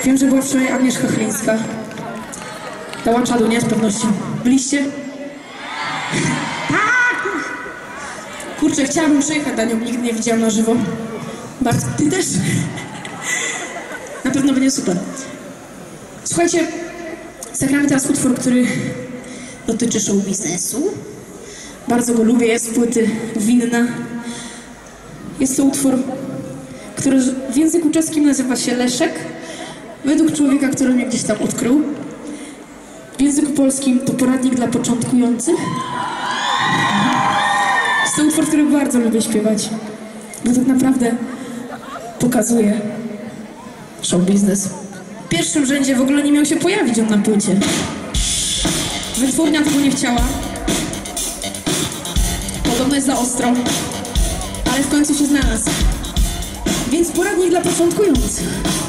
Wiem, że była wczoraj Agnieszka Chylińska. Dała czadu, nie? Z pewnością. Byliście? Tak! Kurczę, chciałabym przyjechać na nią, nigdy nie widziałam na żywo. Bardzo, ty też? Na pewno będzie super. Słuchajcie, zagramy teraz utwór, który dotyczy show biznesu. Bardzo go lubię, jest z płyty Winna. Jest to utwór, który w języku czeskim nazywa się Leszek, według człowieka, który mnie gdzieś tam odkrył. W języku polskim to poradnik dla początkujących. Jest to utwór, który bardzo lubię śpiewać, bo tak naprawdę pokazuje show biznes. W pierwszym rzędzie w ogóle nie miał się pojawić on na płycie. Wytwórnia tego nie chciała. Podobno jest za ostro, ale w końcu się znalazł. Więc poradnik dla początkujących.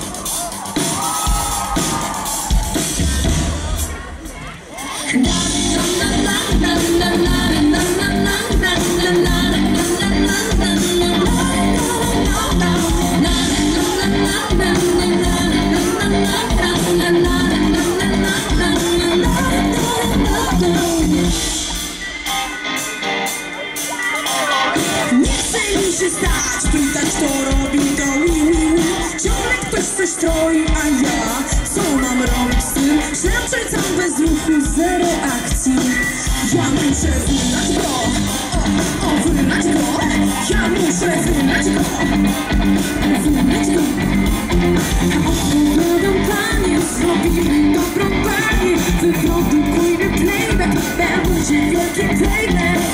Nie chce mi się stać, pytać kto robi to wi-wi-wi. Ciągle ktoś coś stroi, a ja co mam robić z tym? Że przecam bez ruchu, zero akcji. Ja muszę wynać go, wynać go. Ja muszę wynać go, wynać go. Dobrą panię, zrobimy dobrą panię. Wyprodukujmy playback, będzie wielkie playback.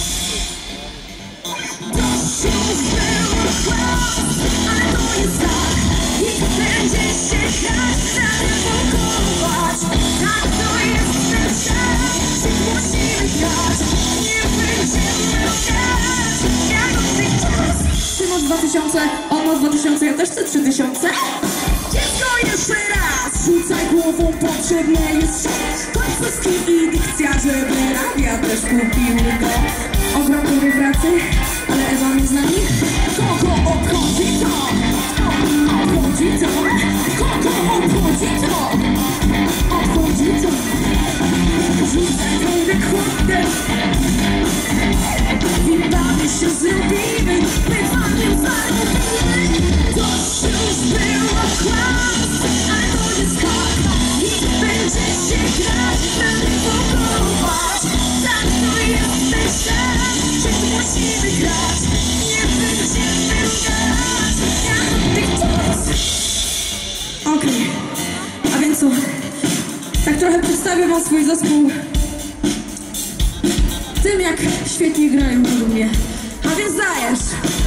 Ale to jest tak, nikt będzie się grać, zareagować. Tak to jest ten czas, że musimy grać. Nie będziemy grać, jak od tych czas. Ty masz 2000, on ma 2000, ja też chcę 3000. Dziecko jeszcze raz, rzucaj głową, potrzebne jest szok. Końcówki i dykcja, żeby radia też kupiły go. Ogromnej pracy, ale Ewa nie z nami. Kogo obchodzi to? Obchodzi to? Kogo obchodzi to? Obchodzi to? Rzucaj wojny chłodem. Wybamy się zrobimy, bywaniem zarobimy. To już było kłamstwo, ale to jest tak. Nikt będzie się grać, nami pokrować. Tak to jest ten świat, że musimy grać. Nie będziemy grać, jak od tych czas. Okej, a więc co? Tak trochę przedstawię wam swój zespół tym, jak świetnie grają według mnie. A więc dajesz!